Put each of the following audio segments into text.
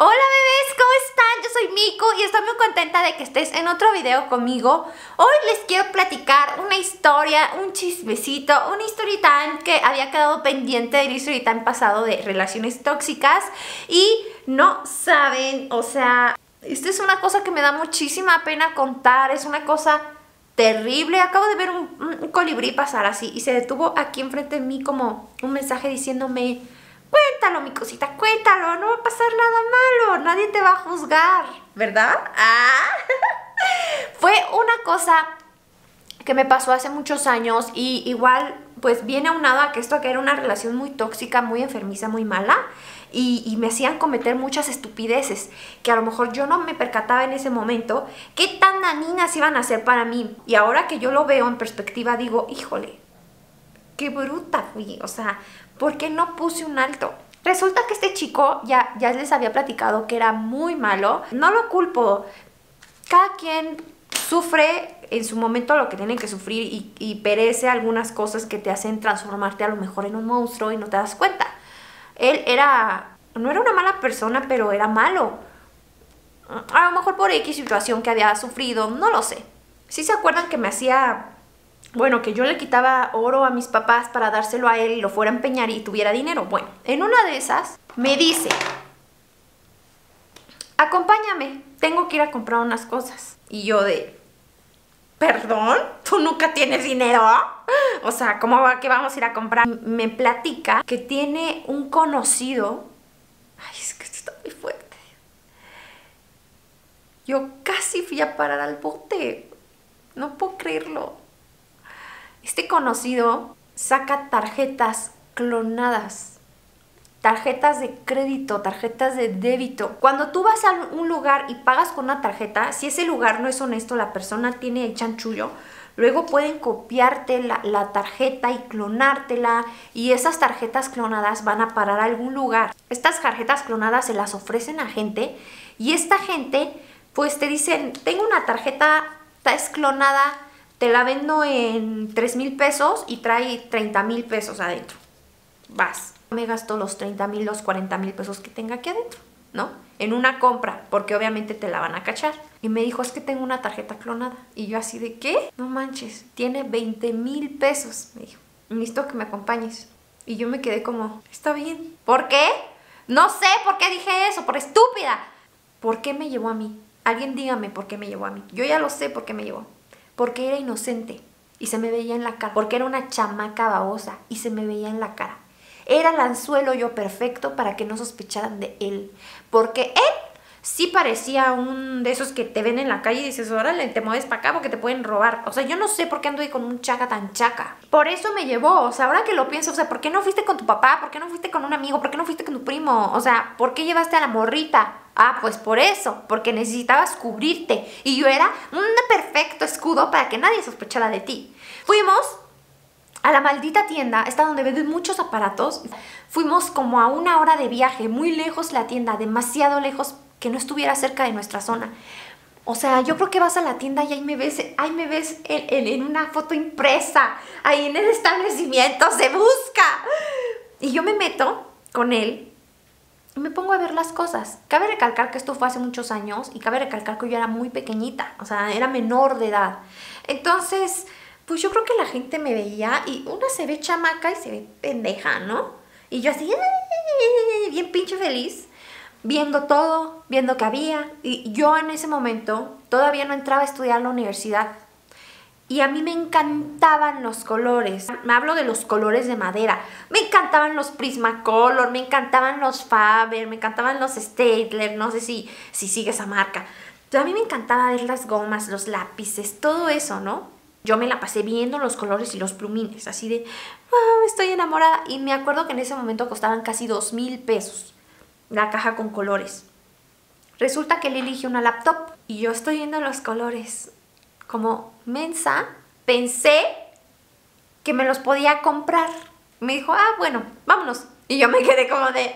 Hola bebés, ¿cómo están? Yo soy Miku y estoy muy contenta de que estés en otro video conmigo. Hoy les quiero platicar una historia, un chismecito, una story time que había quedado pendiente del story time pasado de relaciones tóxicas. Y no saben, o sea, esta es una cosa que me da muchísima pena contar, es una cosa terrible. Acabo de ver un colibrí pasar así y se detuvo aquí enfrente de mí como un mensaje diciéndome: cuéntalo, mi cosita, cuéntalo, no va a pasar nada malo, nadie te va a juzgar, ¿verdad? Fue una cosa que me pasó hace muchos años y igual pues viene aunado a que era una relación muy tóxica, muy enfermiza, muy mala y me hacían cometer muchas estupideces que a lo mejor yo no me percataba en ese momento qué tan dañinas iban a ser para mí. Y ahora que yo lo veo en perspectiva digo, híjole, qué bruta fui, o sea, ¿por qué no puse un alto? Resulta que este chico, ya les había platicado que era muy malo. No lo culpo, cada quien sufre en su momento lo que tiene que sufrir y perece algunas cosas que te hacen transformarte a lo mejor en un monstruo y no te das cuenta. Él no era una mala persona, pero era malo. A lo mejor por X situación que había sufrido, no lo sé. ¿Sí se acuerdan que me hacía... Bueno, que yo le quitaba oro a mis papás para dárselo a él y lo fuera a empeñar y tuviera dinero? Bueno, en una de esas me dice: acompáñame, tengo que ir a comprar unas cosas. Y yo de... ¿Perdón? ¿Tú nunca tienes dinero? O sea, ¿cómo va que vamos a ir a comprar? Me platica que tiene un conocido... Ay, es que esto está muy fuerte. Yo casi fui a parar al bote. No puedo creerlo. Este conocido saca tarjetas clonadas, tarjetas de crédito, tarjetas de débito. Cuando tú vas a un lugar y pagas con una tarjeta, si ese lugar no es honesto, la persona tiene el chanchullo, luego pueden copiarte la tarjeta y clonártela, y esas tarjetas clonadas van a parar a algún lugar. Estas tarjetas clonadas se las ofrecen a gente y esta gente pues te dicen: tengo una tarjeta, es clonada, te la vendo en 3,000 pesos y trae 30,000 pesos adentro. Vas. Me gasto los 30,000, los 40,000 pesos que tenga aquí adentro, ¿no? En una compra, porque obviamente te la van a cachar. Y me dijo: es que tengo una tarjeta clonada. Y yo así de, ¿qué? No manches, tiene 20,000 pesos. Me dijo: necesito que me acompañes. Y yo me quedé como, está bien. ¿Por qué? No sé por qué dije eso, por estúpida. ¿Por qué me llevó a mí? Alguien dígame por qué me llevó a mí. Yo ya lo sé por qué me llevó. Porque era inocente y se me veía en la cara. Porque era una chamaca babosa y se me veía en la cara. Era el anzuelo yo perfecto para que no sospecharan de él. Porque él sí parecía un de esos que te ven en la calle y dices: órale, te mueves para acá porque te pueden robar. O sea, yo no sé por qué ando ahí con un chaca tan chaca. Por eso me llevó. O sea, ahora que lo pienso, o sea, ¿por qué no fuiste con tu papá? ¿Por qué no fuiste con un amigo? ¿Por qué no fuiste con tu primo? O sea, ¿por qué llevaste a la morrita? Ah, pues por eso, porque necesitabas cubrirte. Y yo era un perfecto escudo para que nadie sospechara de ti. Fuimos a la maldita tienda, está donde venden muchos aparatos. Fuimos como a 1 hora de viaje, muy lejos la tienda, demasiado lejos que no estuviera cerca de nuestra zona. O sea, yo creo que vas a la tienda y ahí me ves en una foto impresa, ahí en el establecimiento, se busca. Y yo me meto con él y me pongo a ver las cosas. Cabe recalcar que esto fue hace muchos años y cabe recalcar que yo era muy pequeñita, o sea, era menor de edad. Entonces, pues yo creo que la gente me veía y una se ve chamaca y se ve pendeja, ¿no? Y yo así, bien pinche feliz, viendo todo, viendo que había. Y yo en ese momento todavía no entraba a estudiar en la universidad. Y a mí me encantaban los colores. Me hablo de los colores de madera. Me encantaban los Prismacolor, me encantaban los Faber, me encantaban los Staedtler. No sé si sigue esa marca. Pero a mí me encantaba ver las gomas, los lápices, todo eso, ¿no? Yo me la pasé viendo los colores y los plumines, así de, estoy enamorada. Y me acuerdo que en ese momento costaban casi 2,000 pesos la caja con colores. Resulta que él eligió una laptop y yo estoy viendo los colores. Como mensa, pensé que me los podía comprar. Me dijo: bueno, vámonos. Y yo me quedé como de,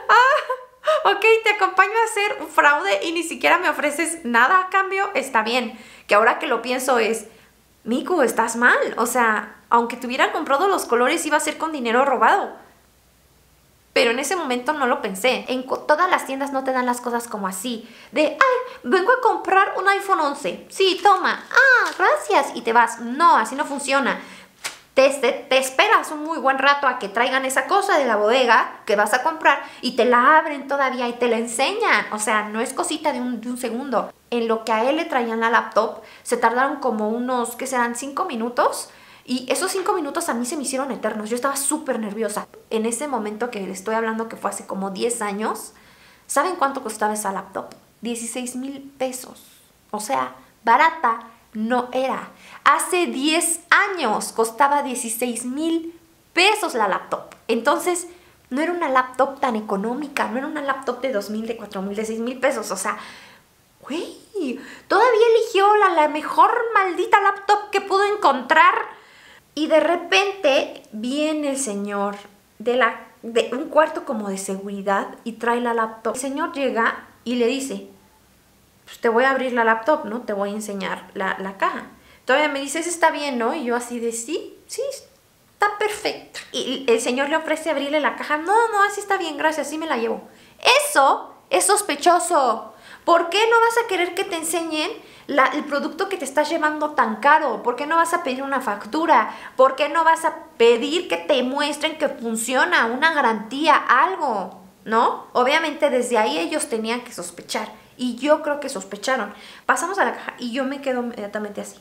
ok, te acompaño a hacer un fraude y ni siquiera me ofreces nada a cambio. Está bien. Que ahora que lo pienso es, Miku, estás mal. O sea, aunque te hubieran comprado los colores, iba a ser con dinero robado. Pero en ese momento no lo pensé. En todas las tiendas no te dan las cosas como así. De, ay, vengo a comprar un iPhone 11. Sí, toma. Ah, gracias. Y te vas. No, así no funciona. Te esperas un muy buen rato a que traigan esa cosa de la bodega que vas a comprar y te la abren todavía y te la enseñan. O sea, no es cosita de un segundo. En lo que a él le traían la laptop, se tardaron como unos, ¿qué serán? 5 minutos. Y esos 5 minutos a mí se me hicieron eternos. Yo estaba súper nerviosa. En ese momento que le estoy hablando, que fue hace como 10 años, ¿saben cuánto costaba esa laptop? 16,000 pesos. O sea, barata no era. Hace 10 años costaba 16,000 pesos la laptop. Entonces, no era una laptop tan económica. No era una laptop de 2,000, de 4,000, de 6,000 pesos. O sea, güey, todavía eligió la mejor maldita laptop que pudo encontrar. Y de repente viene el señor de un cuarto como de seguridad y trae la laptop. El señor llega y le dice, pues te voy a abrir la laptop, ¿no? Te voy a enseñar la caja. Todavía me dice, está bien, ¿no? Y yo así de, sí, está perfecto. Y el señor le ofrece abrirle la caja. No, así está bien, gracias, sí me la llevo. Eso es sospechoso. ¿Por qué no vas a querer que te enseñen el producto que te estás llevando tan caro? ¿Por qué no vas a pedir una factura? ¿Por qué no vas a pedir que te muestren que funciona, una garantía, algo? ¿No? Obviamente desde ahí ellos tenían que sospechar. Y yo creo que sospecharon. Pasamos a la caja y yo me quedo inmediatamente así.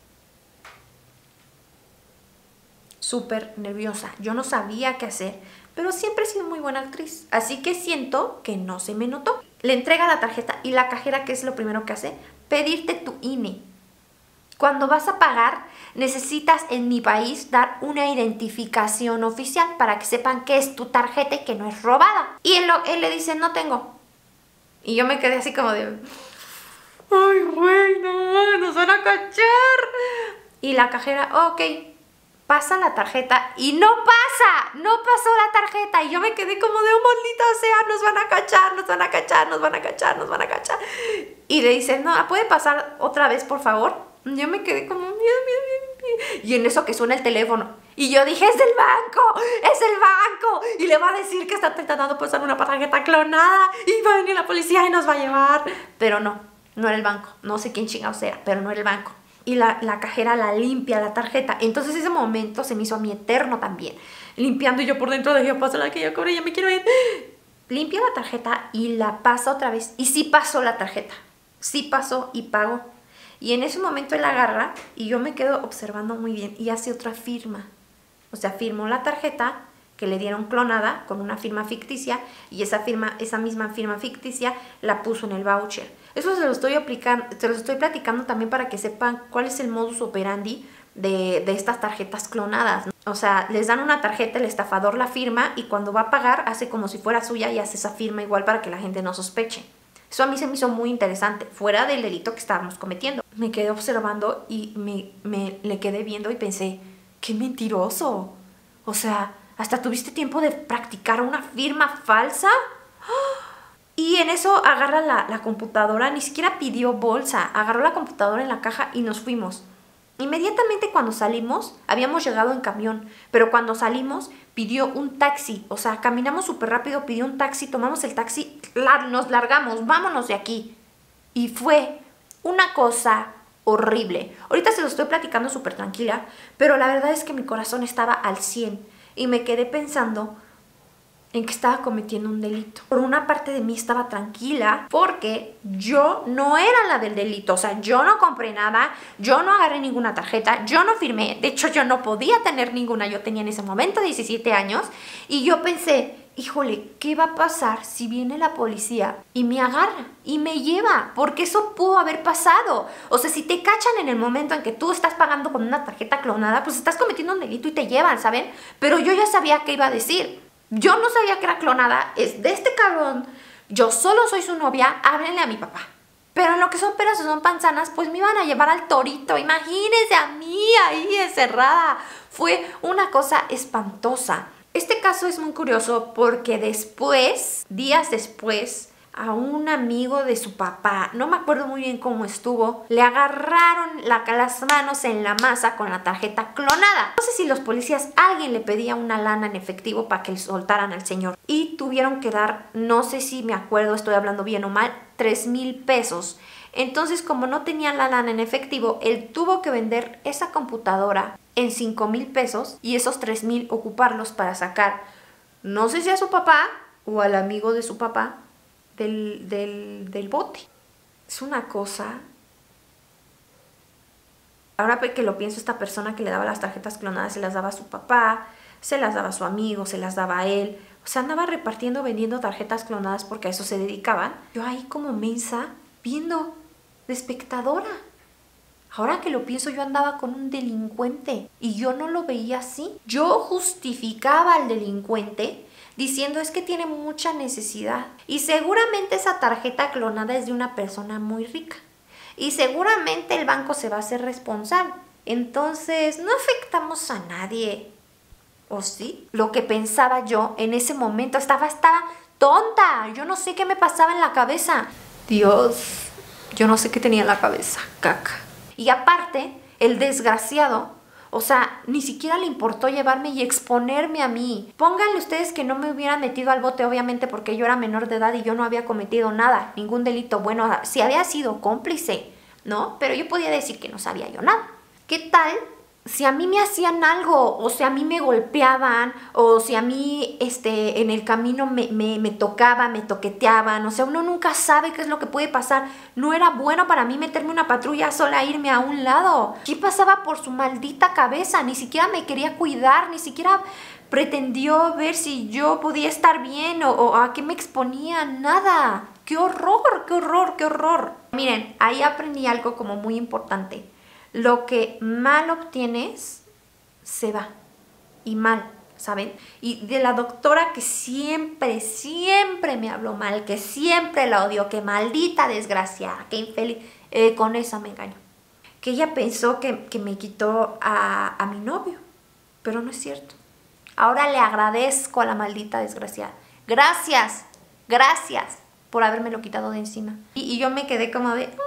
Súper nerviosa. Yo no sabía qué hacer, pero siempre he sido muy buena actriz. Así que siento que no se me notó. Le entrega la tarjeta y la cajera, ¿qué es lo primero que hace? Pedirte tu INE. Cuando vas a pagar, necesitas en mi país dar una identificación oficial para que sepan que es tu tarjeta y que no es robada. Y él le dice, no tengo. Y yo me quedé así como de, ay, güey, no, nos van a cachar. Y la cajera, ok, pasa la tarjeta y no pasó la tarjeta. Y yo me quedé como de, oh, maldita sea, nos van a cachar, nos van a cachar, nos van a cachar, nos van a cachar. Y le dicen, no, ¿puede pasar otra vez, por favor? Y yo me quedé como, miedo. Y en eso que suena el teléfono. Y yo dije, es el banco. Y le va a decir que está intentando pasar una tarjeta clonada. Y va a venir la policía y nos va a llevar. Pero no era el banco. No sé quién chingados era, pero no era el banco. Y la cajera la limpia la tarjeta. Entonces ese momento se me hizo a mí eterno también. Limpiando y yo por dentro dije, pasa la que yo cobré, ya me quiero ir. Limpia la tarjeta y la pasa otra vez. Y sí pasó la tarjeta. Sí pasó y pagó. Y en ese momento él agarra y yo me quedo observando muy bien y hace otra firma. O sea, firmó la tarjeta que le dieron clonada con una firma ficticia y esa misma firma ficticia la puso en el voucher. Eso se lo estoy platicando también para que sepan cuál es el modus operandi de estas tarjetas clonadas, ¿no? O sea, les dan una tarjeta, el estafador la firma y cuando va a pagar hace como si fuera suya y hace esa firma igual para que la gente no sospeche. Eso a mí se me hizo muy interesante, fuera del delito que estábamos cometiendo. Me quedé observando y le quedé viendo y pensé, ¡qué mentiroso! O sea, ¿hasta tuviste tiempo de practicar una firma falsa? Y en eso agarra la computadora, ni siquiera pidió bolsa, agarró la computadora en la caja y nos fuimos. Inmediatamente cuando salimos, habíamos llegado en camión, pero cuando salimos pidió un taxi, o sea, caminamos súper rápido, pidió un taxi, tomamos el taxi, nos largamos, vámonos de aquí. Y fue una cosa horrible. Ahorita se lo estoy platicando súper tranquila, pero la verdad es que mi corazón estaba al 100 y me quedé pensando en que estaba cometiendo un delito. Por una parte de mí estaba tranquila porque yo no era la del delito, o sea, yo no compré nada, yo no agarré ninguna tarjeta, yo no firmé, de hecho yo no podía tener ninguna, yo tenía en ese momento 17 años y yo pensé, híjole, ¿qué va a pasar si viene la policía y me agarra y me lleva? Porque eso pudo haber pasado. O sea, si te cachan en el momento en que tú estás pagando con una tarjeta clonada, pues estás cometiendo un delito y te llevan, ¿saben? Pero yo ya sabía qué iba a decir. Yo no sabía que era clonada, es de este cabrón, yo solo soy su novia, háblenle a mi papá. Pero en lo que son peras o son panzanas, pues me iban a llevar al torito, imagínense a mí ahí encerrada. Fue una cosa espantosa. Este caso es muy curioso porque después, días después, a un amigo de su papá, no me acuerdo muy bien cómo estuvo, le agarraron las manos en la masa con la tarjeta clonada. No sé si los policías, alguien le pedía una lana en efectivo para que le soltaran al señor y tuvieron que dar, no sé si me acuerdo, estoy hablando bien o mal, 3,000 pesos. Entonces, como no tenía la lana en efectivo, él tuvo que vender esa computadora en 5,000 pesos y esos 3,000 ocuparlos para sacar, no sé si a su papá o al amigo de su papá, del bote. Es una cosa. Ahora que lo pienso, esta persona que le daba las tarjetas clonadas se las daba a su papá, se las daba a su amigo, se las daba a él. O sea, andaba repartiendo, vendiendo tarjetas clonadas porque a eso se dedicaban. Yo ahí como mensa, viendo de espectadora. Ahora que lo pienso, yo andaba con un delincuente y yo no lo veía así. Yo justificaba al delincuente diciendo es que tiene mucha necesidad y seguramente esa tarjeta clonada es de una persona muy rica y seguramente el banco se va a hacer responsable. Entonces no afectamos a nadie. ¿O sí? Lo que pensaba yo en ese momento, estaba tonta. Yo no sé qué me pasaba en la cabeza. Dios, yo no sé qué tenía en la cabeza. Caca. Y aparte, el desgraciado, o sea, ni siquiera le importó llevarme y exponerme a mí. Pónganle ustedes que no me hubieran metido al bote, obviamente, porque yo era menor de edad y yo no había cometido nada, ningún delito. Bueno, sí había sido cómplice, ¿no? Pero yo podía decir que no sabía yo nada. ¿Qué tal si a mí me hacían algo? O si a mí me golpeaban, o si a mí en el camino me tocaban, me toqueteaban. O sea, uno nunca sabe qué es lo que puede pasar. No era bueno para mí meterme una patrulla sola e irme a un lado. ¿Qué pasaba por su maldita cabeza? Ni siquiera me quería cuidar, ni siquiera pretendió ver si yo podía estar bien o a qué me exponía. Nada. ¡Qué horror, qué horror, qué horror! Miren, ahí aprendí algo como muy importante. Lo que mal obtienes, se va. Y mal, ¿saben? Y de la doctora que siempre, siempre me habló mal, que siempre la odió, que maldita desgraciada, que infeliz, con esa me engañó. Que ella pensó que me quitó a mi novio, pero no es cierto. Ahora le agradezco a la maldita desgraciada. Gracias, gracias por habérmelo quitado de encima. Y yo me quedé como de...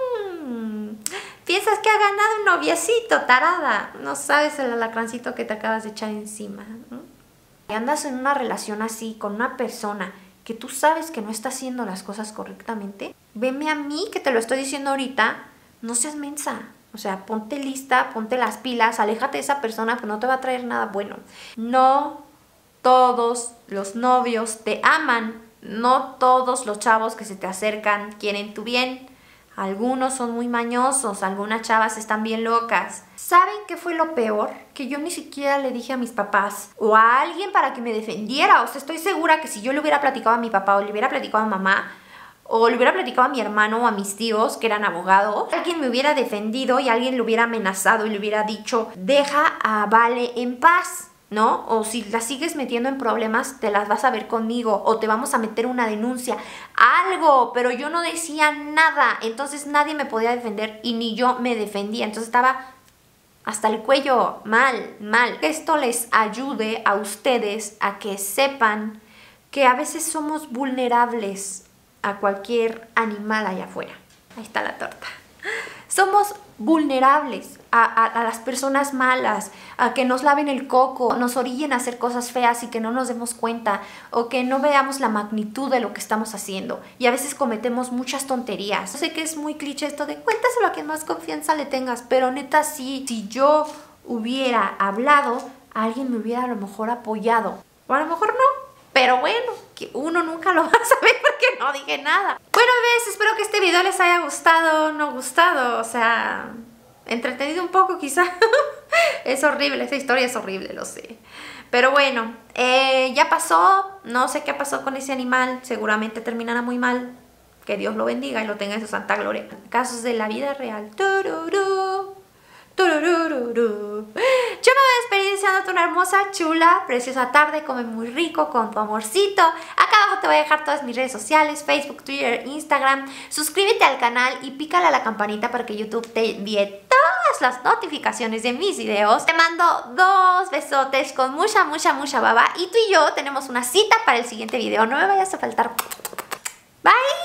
¿Piensas que ha ganado un noviecito, tarada? No sabes el alacrancito que te acabas de echar encima, ¿no? Y andas en una relación así, con una persona que tú sabes que no está haciendo las cosas correctamente. Veme a mí, que te lo estoy diciendo ahorita, no seas mensa. O sea, ponte lista, ponte las pilas, aléjate de esa persona que no te va a traer nada bueno. No todos los novios te aman. No todos los chavos que se te acercan quieren tu bien. Algunos son muy mañosos, algunas chavas están bien locas. ¿Saben qué fue lo peor? Que yo ni siquiera le dije a mis papás o a alguien para que me defendiera. O sea, estoy segura que si yo le hubiera platicado a mi papá o le hubiera platicado a mamá o le hubiera platicado a mi hermano o a mis tíos que eran abogados, alguien me hubiera defendido y alguien le hubiera amenazado y le hubiera dicho, deja a Vale en paz, ¿no? O si la sigues metiendo en problemas, te las vas a ver conmigo o te vamos a meter una denuncia, algo, pero yo no decía nada, entonces nadie me podía defender y ni yo me defendía, entonces estaba hasta el cuello, mal, mal. Que esto les ayude a ustedes a que sepan que a veces somos vulnerables a cualquier animal allá afuera. Ahí está la torta. Somos vulnerables a las personas malas, a que nos laven el coco, nos orillen a hacer cosas feas y que no nos demos cuenta o que no veamos la magnitud de lo que estamos haciendo. Y a veces cometemos muchas tonterías. Yo sé que es muy cliché esto de cuéntaselo a quien más confianza le tengas, pero neta sí, si yo hubiera hablado, alguien me hubiera a lo mejor apoyado. O a lo mejor no. Pero bueno, que uno nunca lo va a saber porque no dije nada. Bueno, bebés, espero que este video les haya gustado, no gustado, o sea, entretenido un poco quizá. Es horrible, esa historia es horrible, lo sé. Pero bueno, ya pasó, no sé qué pasó con ese animal, seguramente terminará muy mal. Que Dios lo bendiga y lo tenga en su santa gloria. Casos de la vida real. Tururú. Tururururu. Yo me voy a despedir deseándote una hermosa, chula, preciosa tarde. Come muy rico con tu amorcito. Acá abajo te voy a dejar todas mis redes sociales: Facebook, Twitter, Instagram. Suscríbete al canal y pícale a la campanita para que YouTube te envíe todas las notificaciones de mis videos. Te mando 2 besotes con mucha, mucha, mucha baba. Y tú y yo tenemos una cita para el siguiente video. No me vayas a faltar. Bye.